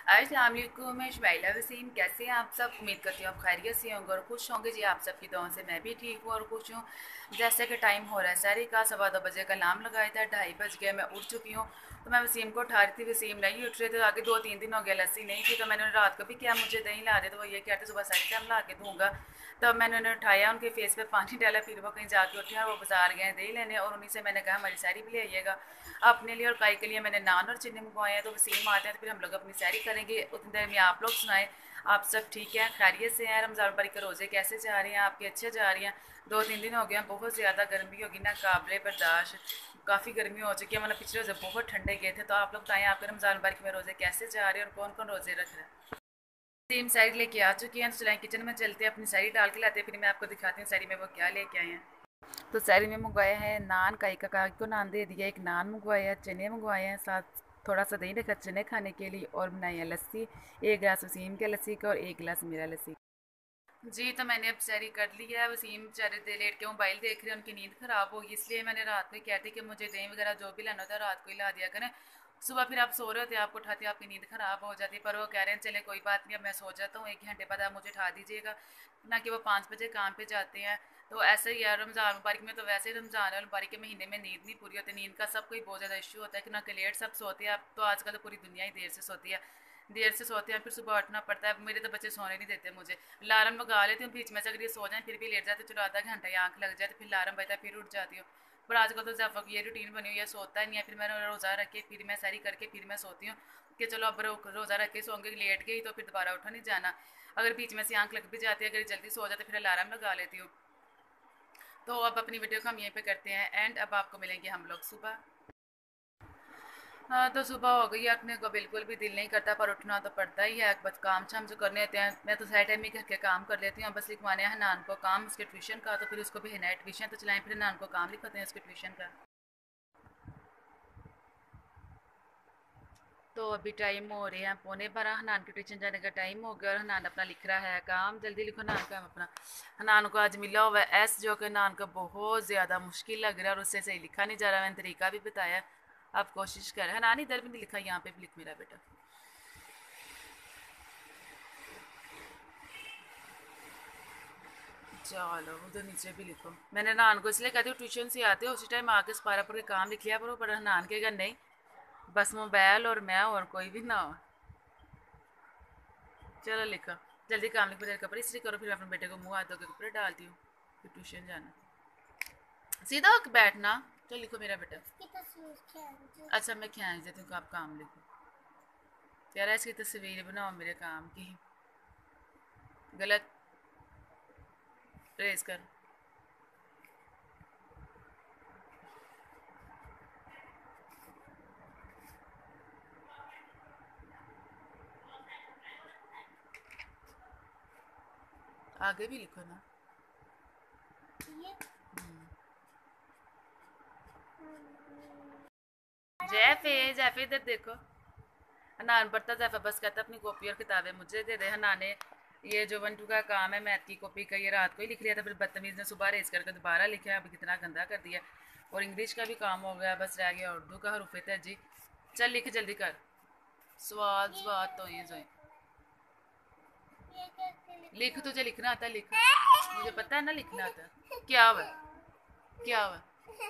अस्सलाम वालेकुम, मैं शुमाइला वसीम। कैसे हैं आप सब? उम्मीद करती हूँ आप खैरियत से होंगे और खुश होंगे। जी आप सबकी दुआओं से मैं भी ठीक हूँ और खुश हूँ। जैसे कि टाइम हो रहा है सहरी का, 2:15 का अलार्म लगाया था, 2:30 बज गया, मैं उठ चुकी हूँ। तो मैं वसीम को उठा रही थी, वसीम नहीं उठ रहे थे। आगे 2-3 दिन हो गया लस्सी नहीं थी, तो मैंने रात को भी किया मुझे दही ला दे, तो वो ये कहते सुबह सारी टाइम ला के दूँगा। तब मैंने उन्हें उठाया, उनके फेस पे पानी डाला, फिर वो कहीं जाके उठे और वो बाजार गए दही लेने, और उन्हीं से मैंने कहा हमारी सैरी भी ले आइएगा। अपने लिए और काई के लिए मैंने नान और चीनी मंगवाए हैं, तो वसीम आते हैं तो फिर हम लोग अपनी सैरी करेंगे। उतनी देर में आप लोग सुनाएं, आप सब ठीक है, खैरियत से हैं? रमज़ान मुबारक के रोज़े कैसे जा रहे हैं आपके? अच्छे जा रहे हैं? 2-3 दिन हो गए हैं, बहुत ज़्यादा गर्मी होगी ना, काबिल बर्दाश्त काफ़ी गर्मी हो चुकी है, मतलब पिछले रोज़े बहुत ठंडे गए थे। तो आप लोग बताएं आपके रमज़ान मुबारक में रोज़े कैसे जा रहे हैं और कौन कौन रोज़े रख रहे हैं? सेम साड़ी लेके आ चुकी हैं, तो चलाएं किचन में चलते हैं, अपनी साड़ी डाल के लाते हैं, फिर मैं आपको दिखाती हूँ साड़ी में वो क्या लेके आए हैं। तो साड़ी में मंगवाया है नान, काई का काकी को नान दे दिया, एक नान मंगवाया है, चने मंगवाए हैं, साथ थोड़ा सा दही रखा चने खाने के लिए, और बनाई है लस्सी, 1 गिलास वसीम के लस्सी का और 1 गिलास मेरा लस्सी। जी तो मैंने अब सैरी कर ली है। वसीम बेचारे देर लेट के मोबाइल देख रहे हैं, उनकी नींद ख़राब होगी, इसलिए मैंने रात को ही कहती कि मुझे दही वगैरह जो भी लाना होता है रात को ही ला दिया करें। सुबह फिर आप सो रहे होते, आपको उठाते आपकी नींद ख़राब हो जाती है, पर वो कह रहे हैं चले कोई बात नहीं, अब मैं सो जाता हूँ, 1 घंटे बाद आप मुझे उठा दीजिएगा ना, कि वो 5 बजे काम पे जाते हैं। तो ऐसे ही यार, रमज़ान मुबारक में तो वैसे ही रमज़ान मुबारक के महीने में नींद नहीं पूरी होती, नींद का सब कोई बहुत ज़्यादा इशू होता है कि ना कि लेट सब सोते हैं। अब तो आजकल तो पूरी दुनिया ही देर से सोती है, देर से सोते हैं, फिर सुबह उठना पड़ता है। मेरे तो बच्चे सोने नहीं देते मुझे, अलार्म लगा लेती हूँ बीच में से, अगर ये सो जाए फिर भी लेट जाते, चलो आधा घंटा या आँख लग जाए, तो फिर अलार्म बजता है फिर उठ जाती हूँ। पर आजकल तो जब ये रूटीन बनी हुई है, सोता ही नहीं है। फिर मैं रोज़ा रख के फिर मैं सैरी करके फिर मैं सोती हूँ कि चलो अब रोज़ा रख के सोंगे, लेट गई तो फिर दोबारा उठा नहीं जाना। अगर बीच में से आँख लग भी जाती है, अगर जल्दी सो जाते फिर अलार्म लगा लेती हूँ। तो अब अपनी वीडियो को हम यहीं पे करते हैं एंड। अब आपको मिलेंगे हम लोग सुबह। हाँ तो सुबह हो गई है, अपने को बिल्कुल भी दिल नहीं करता, पर उठना तो पड़ता ही है, बस काम शाम जो करने होते हैं। मैं तो साइड टाइम ही घर के काम कर लेती हूँ, बस लिखवाने हैं नान को काम उसके ट्यूशन का, तो फिर उसको भी है ना ट्यूशन, तो चलाएं फिर नान को काम लिखवाते हैं उसके ट्यूशन का। तो अभी टाइम हो रहे हैं 11:15, हनान के ट्यूशन जाने का टाइम हो गया, और हनान अपना लिख रहा है काम। जल्दी लिखो नान काम अपना। हनान को आज मिला हुआ है एस, जो कि नान को बहुत ज़्यादा मुश्किल लग रहा है और उससे सही लिखा नहीं जा रहा। मैंने तरीका भी बताया, आप कोशिश करें। हनान इधर भी नहीं लिखा, यहाँ पे भी लिख मेरा बेटा। चलो उधर नीचे भी लिखो। मैंने नान को इसलिए कहती हूँ ट्यूशन से आते हो उसी टाइम आके पारा पर के काम लिख लिया करो, पर नान के घर नहीं, बस मोबाइल और मैं और कोई भी ना हो। चलो लिखो जल्दी काम लिखो, मेरे कपड़े इसलिए करो, फिर अपने बेटे को मुँह हाथ धो के कपड़े डालती हूँ, फिर ट्यूशन जाना। सीधा होकर बैठना। चलो लिखो मेरा बेटा। अच्छा मैं खींच देती हूँ, आप काम लिखो। यार इसकी तस्वीर बनाओ मेरे काम की। गलत रेस कर। आगे भी लिखो ना। जैफे जैफे इधर देखो। हनान पढ़ता जैफा बस कहता अपनी कॉपी और किताबें मुझे दे दे। हनान ने ये जो 1-2 का काम है मैथ की कॉपी का, ये रात को ही लिख लिया था, फिर बदतमीज़ ने सुबह रेस करके दोबारा लिखा, अभी कितना गंदा कर दिया। और इंग्लिश का भी काम हो गया, बस रह गया उर्दू का हरूफ जी। चल लिख जल्दी कर। स्वाद स्वाद तो ये जो लिख, तुझे लिखना आता लिख, मुझे पता है ना लिखना आता। क्या हुआ? क्या हुआ?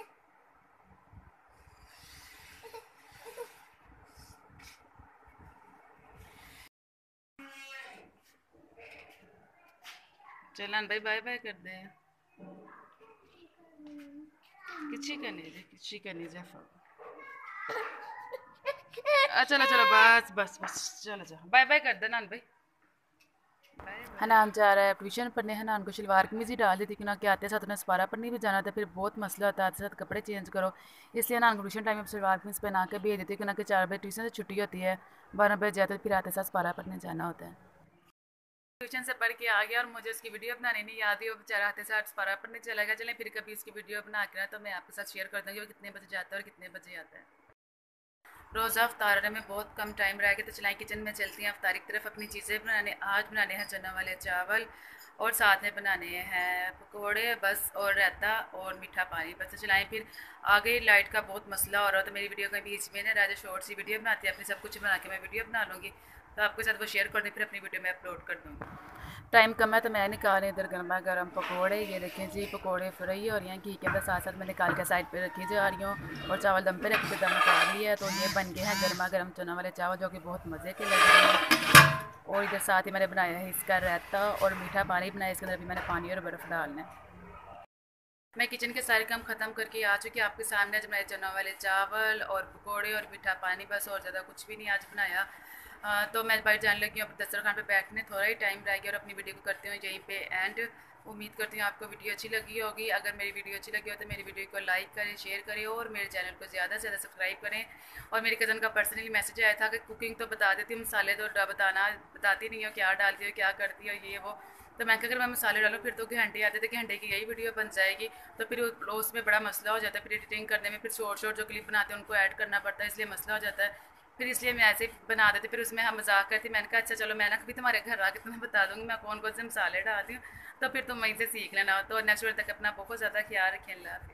चलन भाई बाय बाय कर दे। किसी का नहीं जे, किसी का नहीं जे। चलो चलो बस बस बस, चलो जाओ बाय बाय कर दे नान भाई। हनान जा रहा है ट्यूशन पढ़ने। हनान को शलवार कमीज ही डाल दी थी कि ना कि आते साथ उन्हें सपारा पढ़ने भी जाना था, फिर बहुत मसला होता है, आते साथ कपड़े चेंज करो, इसलिए हनान को ट्यूशन टाइम में शलवार कमीज पहना के भेज देती कि ना कि 4 बजे ट्यूशन से छुट्टी होती है, 12 बजे जाते फिर आते साथ सपारा पढ़ने जाना होता है। ट्यूशन से पढ़ के आ गया और मुझे उसकी वीडियो बनानी नहीं याद ही, वो बेचारा आते साथ सपारा पढ़ने चला गया। चलें फिर कभी उसकी वीडियो बना के ना तो मैं आपके साथ शेयर कर दूँगी वो कितने बजे जाता है और कितने बजे आता है। रोज़ा अफ्तार में बहुत कम टाइम रह गया, तो चलाएं किचन में चलती हैं अफ्तारी की तरफ अपनी चीज़ें बनाने। आज बनाने हैं चना वाले चावल और साथ में बनाने हैं पकौड़े बस, और रायता और मीठा पानी बस। तो चलाएं फिर। आगे लाइट का बहुत मसला हो रहा है, तो मेरी वीडियो के बीच में ना राजा शॉर्ट सी वीडियो बनाती है, अपनी सब कुछ बना के मैं वीडियो बना लूँगी। तो आपके साथ वो शेयर कर दें, फिर अपनी वीडियो में अपलोड कर दूँगी। टाइम कम है तो मैं निकाल इधर गर्मा गर्म पकोड़े, ये देखें जी पकोड़े फ्राई और यहाँ घी के अंदर साथ साथ मैं निकाल के साइड पे रखी जा रही हूँ। और चावल दम पे रख के दम निकाल लिया है, तो ये बन गए हैं गर्मा गर्म चना वाले चावल, जो कि बहुत मज़े के लग रहे हैं। और इधर साथ ही मैंने बनाया है इसका रायता और मीठा पानी बनाया, इसके अंदर भी मैंने पानी और बर्फ़ डालना है। मैं किचन के सारे काम ख़त्म करके आ चुकी आपके सामने। आज बनाए चना वाले चावल और पकोड़े और मीठा पानी, बस और ज़्यादा कुछ भी नहीं आज बनाया। तो मैं बाहर जाने लगी हूँ, अब दस्तरखान पे बैठने थोड़ा ही टाइम रह गया और अपनी वीडियो को करती हूँ यहीं पे एंड। उम्मीद करती हूँ आपको वीडियो अच्छी लगी होगी। अगर मेरी वीडियो अच्छी लगी हो तो मेरी वीडियो को लाइक करें, शेयर करें और मेरे चैनल को ज़्यादा से ज़्यादा सब्सक्राइब करें। और मेरी कज़न का पर्सनली मैसेज आया था कि कुकिंग तो बता देती हूँ, मसाले तो बताती नहीं हो, क्या डालती हो क्या करती हो ये वो। तो मैं अगर मैं मसाले डालूँ फिर तो घंटे आते थे, घंटे की यही वीडियो बन जाएगी। तो फिर उसमें बड़ा मसला हो जाता है, फिर एडिटिंग करने में, फिर शॉर्ट शॉर्ट जो क्लिप बनाते हैं उनको ऐड करना पड़ता है, इसलिए मसला हो जाता है। फिर इसलिए मैं ऐसे ही बना देती, फिर उसमें हम मजाक करती। मैंने कहा अच्छा चलो मैं ना कभी तुम्हारे घर आके तुम्हें बता दूँगी मैं कौन कौन से मसाले डालती हूँ, तो फिर तुम वहीं से सीख लेना। तो नेक्स्ट वीडियो तक अपना बहुत ज़्यादा ख्याल रखें। अल्लाह हाफ़िज़।